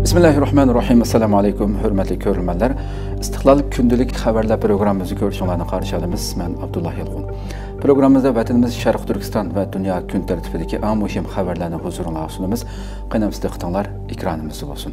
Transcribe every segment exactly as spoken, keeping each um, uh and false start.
Bismillahirrahmanirrahim. Assalamu alaykum, hurmatli ko'ruvchilar. Istiqlol kundalik xabarlar programmamizni ko'rishingizni qarshi olamiz. Men Abdullah Yilg'un. Programmamizda vatanimiz Sharq Turkiston va dunyo kun tartibidagi eng muhim xabarlarni huzuringizga sunamiz. Qanamsiz diqqatinglar ekranimizda bo'lsin.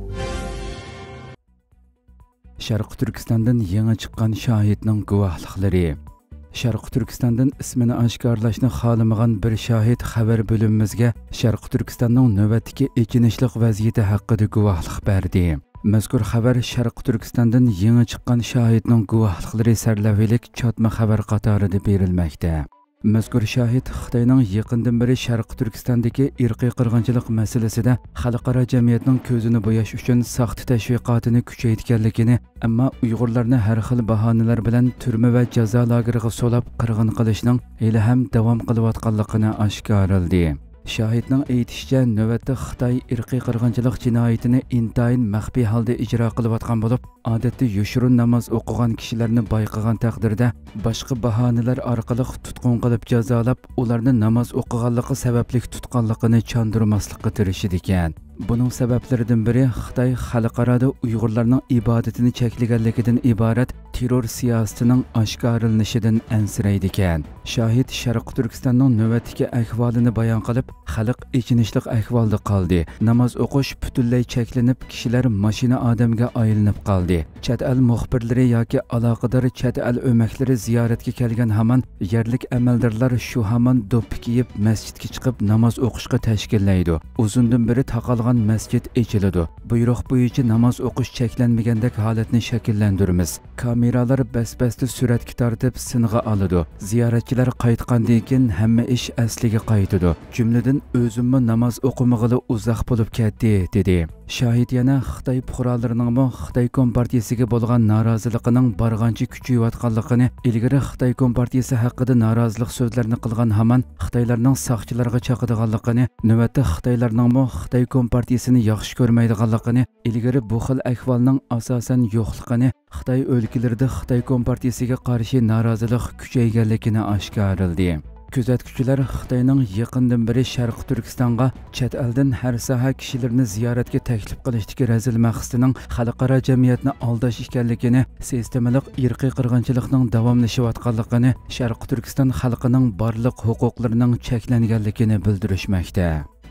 Sharq Turkistondan yangi chiqqan shohidning guvohliklari. Sharq Turkistondan ismini oshkorlashni xohlamagan bir shohid xabar bo'limimizga Sharq Turkistonning navbatdagi ichinishli vaziyati haqida guvohlik berdi. Mazkur xabar Sharq Turkistondan yangi chiqqan shohidning guvohliklari sarlavhalik chotma xabar qatorida berilmoqda. Mazkur shohid Xitoyning yaqindan beri Sharq Turkistondagi irqiy qirg'inchilik masalasida xalqaro jamiyatning ko'zini bo'yash uchun soxta tashviqotini kuchaytirganligini, ammo Uyg'urlarni har xil bahonalar bilan turma va jazo lageriga so'lab qirg'in qilishning hali ham davom qilayotganligini oshkorladi. Shohidning aytishicha, navbatda Xitoy irqiy qirg'inchilik jinoyatini intayin maxfiy holda ijro qilayotgan bo'lib, odatda yoshirin namoz o'qigan kishilarni bayqagan taqdirda boshqa bahonalar orqali tutqun qilib jazolab, ularni namoz o'qiganligi sababli tutqanligini chondirmaslikka tirishidi ekan. Buning sabablaridan biri Xitoy xalqarada Uyg'urlarning ibodatini cheklaganligidan iborat terror siyosatining oshkorlanishidan ansiraydi ekan. Shohid Sharq Turkistonning navbatdagi ahvolini bayon qilib, xalq ichinishlik ahvolda qoldi. Namoz o'qish butunlay cheklanib, kishilar mashina odamga aylanib qoldi. Chet el muxbirlari yoki aloqador chet el o'maklari ziyoratga kelgan hamon yerlik amaldorlar shu hamon do'ppi kiyib masjidga chiqib namoz o'qishga tashkillaydi. Uzundan beri taqalgan masjid echiladi. Buyruq bo'yicha namoz o'qish cheklanmagandek holatni shakllantiramiz. Kameralar bas-basda suratga tortib singa oladi. Ziyoratchilar qaytgandan keyin hamma ish asliga qaytadi. Jumladan o'zimmi namoz o'qimag'ili uzoq bo'lib ketdi, dedi. Shohid yana Xitoy fuqarolarining mo Xitoy kompartiyasiga bo'lgan noroziligining barg'ancha kuchayayotganligini, ilgari Xitoy kompartiyasi haqida norozilik so'zlarini qilgan hamon Xitoylarning soqchilarga chaqirganligini, navbatda Xitoylarning mo Xitoy kompartiyasini yaxshi ko'rmaydiganligini, ilgari bu xil ahvolning asosan yo'qligini, Xitoy o'lkalarida Xitoy kompartiyasiga qarshi norozilik kuchayganligini oshkorladi. Kuzatuvchilar Xitoyning yaqindan beri Sharq Turkistonga chet eldan har soha kishilarni ziyoratga taklif qilishdagi razil maqsadining xalqaro jamiyatni aldash ekanligini, sistemalik irqiy qirg'inchilikning davomlashayotganligini, Sharq Turkiston xalqining barliq huquqlarining cheklanganligini bildirishmoqda.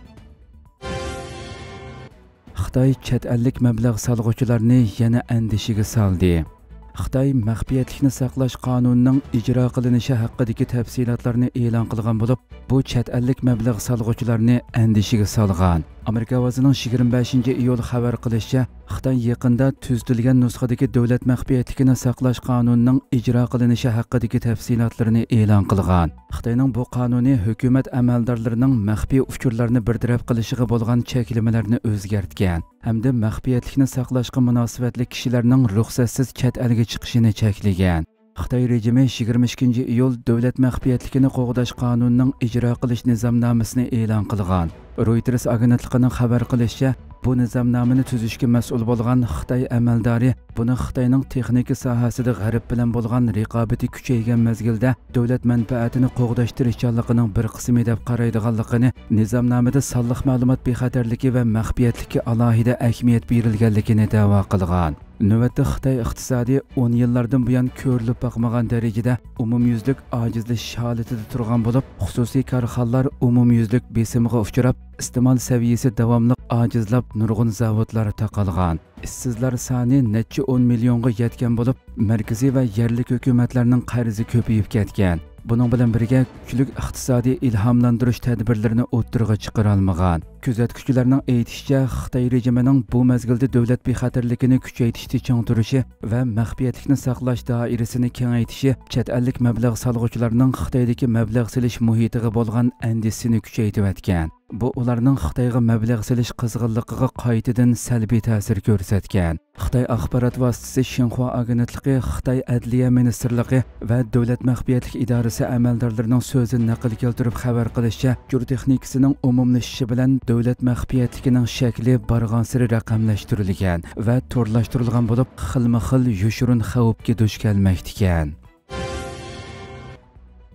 Xitoy chet ellik mablag' solg'uvchilarni yana andishiga soldi. Xitoy maxfiyatlikni saqlash qonunining ijro qilinishi haqidagi tafsilotlarni e'lon qilgan bo'lib, bu chet ellik mablag' solg'uvchilarni andishiga solgan. Amerika ovozining yigirma beshinchi iyul xabar qilishicha, Xitoy yaqinda tuzilgan nusxadagi davlat maxfiyatligini saqlash qonunining ijro qilinishi haqidagi tafsilotlarni e'lon qilgan. Xitoyning bu qonuni hukumat amaldorlarining maxfiy uchurlarni bartaraf qilishiga bo'lgan cheklamalarni o'zgartgan hamda maxfiyatlikni saqlashga munosabatli kishilarning ruxsatsiz chet elga chiqishini cheklagan. Xitoy rejimi yigirma ikkinchi iyul davlat maxfiyatligini qo'g'dash qonunining ijro qilish nizomnomasini e'lon qilgan. Reuters agentligining xabar qilishicha, bu nizomnomani tuzishga mas'ul bo'lgan Xitoy amaldori buni Xitoyning texnika sohasida g'arb bilan bo'lgan raqobati kuchaygan mezgilda davlat manfaatini qo'g'dash tirishchanligining bir qismi deb qaraydiganligini, nizomnomada sonliq ma'lumot bexatarligi va maxfiyatlikka alohida ahamiyat berilganligini da'vo qilgan. Navbatda Xitoy iqtisodiy o'n yillardan buyon ko'rilib boqmagan darajada umumyuzlik ojizlashish holatida turgan bo'lib, xususiy korxonalar umumyuzlik besimga uchrab, iste'mol saviyasi davomli ojizlab, nurg'un zavodlar taqalgan. Ishsizlar soni necha o'n millionga yetgan bo'lib, markaziy va yerlik hukumatlarning qarzi ko'payib ketgan. Bunun bilan birga kuchli iqtisodiy ilhomlantirish tadbirlarini o'ttirg'a chiqara olmagan. Kuzatuvchilarning aytishicha, Xitoy rejimining bu mezgilda davlat bexatarligini kuchaytirishda chong turishi va maxfiyatlikni saqlash doirasini kengaytirishi chet ellik mablag' solg'uvchilarning Xitoydagi mablag' silish muhitiga bo'lgan andisini kuchaytirayotgan. Bu ularning Xitoyga mablag' silish qizg'inligiga qaytadan salbiy ta'sir ko'rsatgan. Xitoy axborot vositasi Xinhua agentligi, Xitoy Adliya ministrligi va davlat maxfiyatlik idorasi amaldorlarining so'zini naql keltirib xabar qilishicha, jur texnikasining umumlashishi bilan davlat maxfiyatligining shakli barg'ansiri raqamlashtirilgan va turlashtirilgan bo'lib, xilma-xil yoshirin xavfga duch kelmoqda ekan.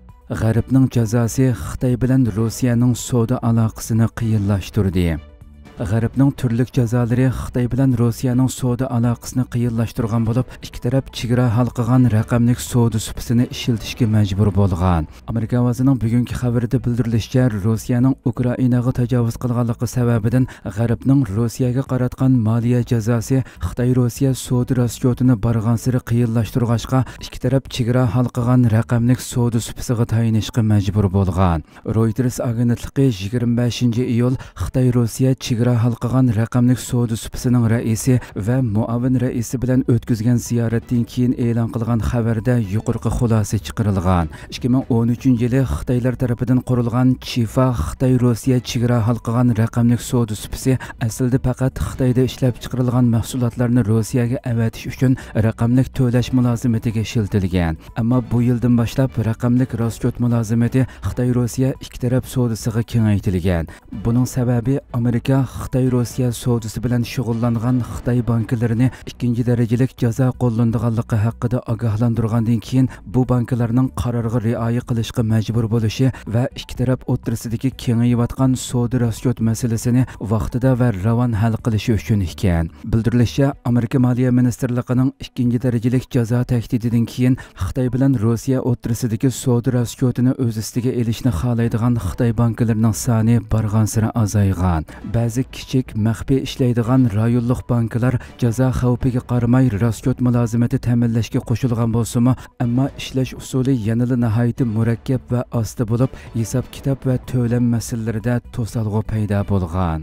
G'arbning jazosi Xitoy bilan Rossiyaning savdo aloqasini qiyinlashtirdi. G'arbning turli jazolari Xitoy bilan Rossiyaning savdo aloqasini qiyinlashtirgan bo'lib, ikki taraf chegara halqagan raqamlik savdo supasini ishlatishga majbur bo'lgan. Amerika ovozining bugungi xabarida bildirilishicha, Rossiyaning Ukrainaga tajovuz qilganligi sababidan G'arbning Rossiyaga qaratgan moliya jazosi Xitoy Rossiya savdo rasyotini bargan sari qiyinlashtirg'achqa ikki taraf chegara halqagan raqamlik savdo supasiga tayinishga majbur bo'lgan. Reuters agentligi yigirma beshinchi iyul Xitoy Rossiya chegara halqagan raqamlik savdo supasining raisi va muavin raisi bilan o'tkazgan ziyoratdan keyin e'lon qilgan xabarda yuqorqi xulosa chiqarilgan. ikki ming o'n uchinchi yili Xitoylar tomonidan qurilgan Chifa Xitoy Rossiya chegara halqagan raqamlik savdo supasi aslida faqat Xitoyda ishlab chiqarilgan mahsulotlarni Rossiyaga avatish uchun raqamlik to'lash mulozimatiga ishlatilgan. Ammo bu yildan boshlab raqamlik rasyot mulozimati Xitoy Rossiya ikki taraf savdosiga kengaytirilgan. Buning sababi Amerika Xitoy Rossiya savdosi bilan shug'ullangan Xitoy banklarini ikkinchi darajalik jazo qo'llanganligi haqida ogohlantirgandan keyin bu banklarning qaroriga rioya qilishga majbur bo'lishi va ikki taraf o'rtasidagi kengayayotgan savdo rasyot masalasini vaqtida va ravon hal qilishi uchun ekan. Bildirilishicha, Amerika Moliya ministrligining ikkinchi darajalik jazo tahdididan keyin Xitoy bilan Rossiya o'rtasidagi savdo rasyotini o'z ustiga olishni xohlaydigan Xitoy banklarining soni bargan sari azaygan. Ba'zi kichik maxfiy ishlaydigan rayonlik banklar jazo xavfiga qaramay rasyot mulozimati ta'minlashga qo'shilgan bo'lsa-mu, ammo ishlash usuli yanada nihoyat murakkab va osti bo'lib, hisob-kitob va to'lam masalalarida to'salg'u paydo bo'lgan.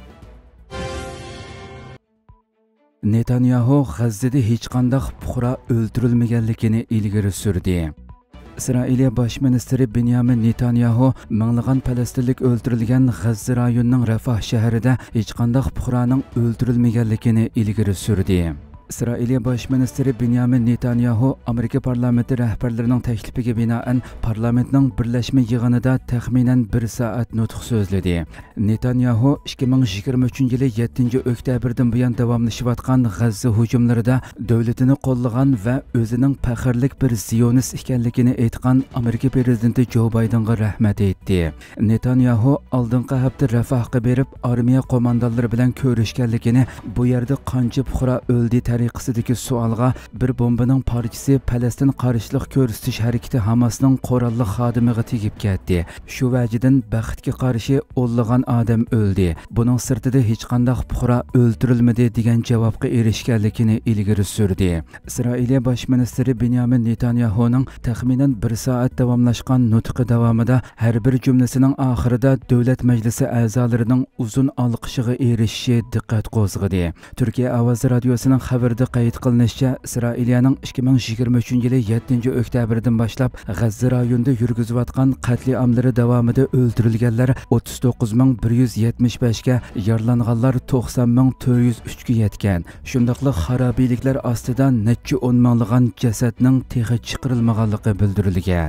Netanyahu G'azzada hech qanday fuqaro o'ldirilmaganligini ilgari surdi. Isroiliya bosh ministri Benyamin Netanyahu minglagan falastinlik o'ldirilgan G'azza rayonining Rafah shahrida hech qanday fuqaroning o'ldirilmaganligini ilgari surdi. Isroiliya bosh ministri Benyamin Netanyahu Amerika parlamenti rahbarlarining taklifiga binoan parlamentning birlashma yig'inida taxminan bir soat nutq so'zladi. Netanyahu ikki ming yigirma uchinchi yil yettinchi oktyabrdan buyon davomlashayotgan G'azza hujumlarida davlatini qo'llagan va o'zining faxrlik bir zionist ekanligini aytgan Amerika prezidenti Joe Bidenga rahmat aytdi. Netanyahu oldingi hafta Rafahga berib armiya qo'mondonlari bilan ko'rishganligini, bu yerda qancha fuqaro o'ldi tariqasidagi savolga bir bombaning parchasi Falastin qarshilik ko'rsatish harakati Hamasning qurolli xodimiga tegib ketdi. Shu vajidan baxtga qarshi o'nlagan odam o'ldi. Buning sirtida hech qanday fuqaro o'ldirilmadi degan javobga erishganligini ilgari surdi. Isroiliya bosh ministri Benyamin Netanyahuning taxminan bir soat davomlashgan nutqi davomida har bir jumlasining oxirida davlat majlisi a'zolarining uzun olqishiga erishishi diqqat qo'zg'adi. Turkiya ovoz radiosining xabarda qayd qilinishicha, Isroiliyaning ikki ming yigirma uchinchi yil yettinchi oktyabrdan boshlab G'azza rayonida yurgizayotgan qatliamlari davomida o'ldirilganlar o'ttiz to'qqiz ming bir yuz yetmish besh ga, yaralanganlar to'qson ming to'rt yuz uch ga yetgan. Shundaqli xarobiyliklar ostida necha o'n minglagan jasadning texi chiqarilmaganligi bildirilgan.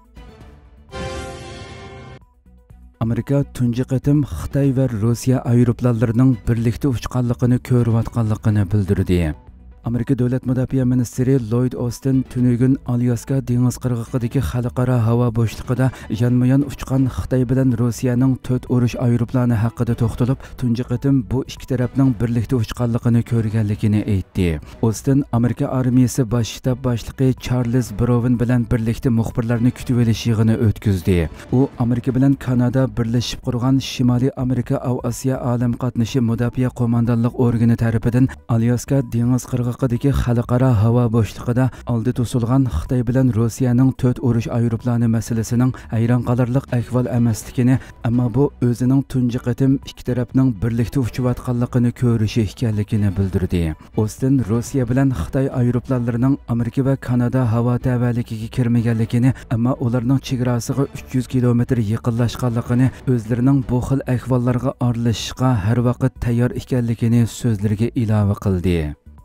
Amerika tunji qatim Xitoy va Rossiya aeroplanlarining birlikda uchganligini ko'rayotganligini bildirdi. Amerika Davlat Mudofaa ministri Lloyd Austin tunugun Alyaska dengiz qirg'og'idagi xalqaro havo bo'shlig'ida yonma-yon uchgan Xitoy bilan Rossiyaning to'rt urush aeroplani haqida to'xtalib, tunji qatim bu ikki tarafning birlikda uchganligini ko'rganligini aytdi. Austin Amerika armiyasi bosh shtab boshlig'i Charles Brown bilan birlikda muxbirlarni kutib olish yig'ini o'tkazdi. U Amerika bilan Kanada birlashib qurgan Shimoliy Amerika Osiyo olam qatnashi mudofaa qo'mondonlik organi tomonidan Alyaska dengiz qirg'og'i Dagi xalqaro havo bo'shlig'ida oldi to'silgan Xitoy bilan Rossiyaning to'rt urush aeroplani masalasining hayron qolarlik ahvol emasligini, ammo bu o'zining tunji qatim ikki tarafning birlikda uchayotganligini ko'rishi ekanligini bildirdi. Austin Rossiya bilan Xitoy aeroplanlarining Amerika va Kanada havo tavalligiga kirmaganligini, ammo ularning chegarasiga uch yuz kilometr yaqinlashganligini, o'zlarining bu xil ahvollarga aralashishga har vaqt tayyor ekanligini so'zlariga ilova qildi.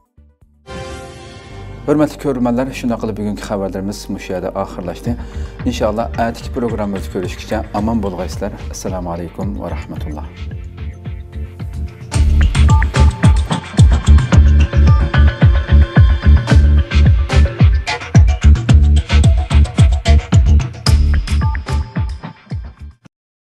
Hörmətli görürmənlər, şuna qılıb bugünkü xəbərlərimiz müşahidə axırlaşdı. İnşallah ətiki proqramımızı görüşkəcə aman bolğaysızlar. Assalamu aleykum və rahmetullah.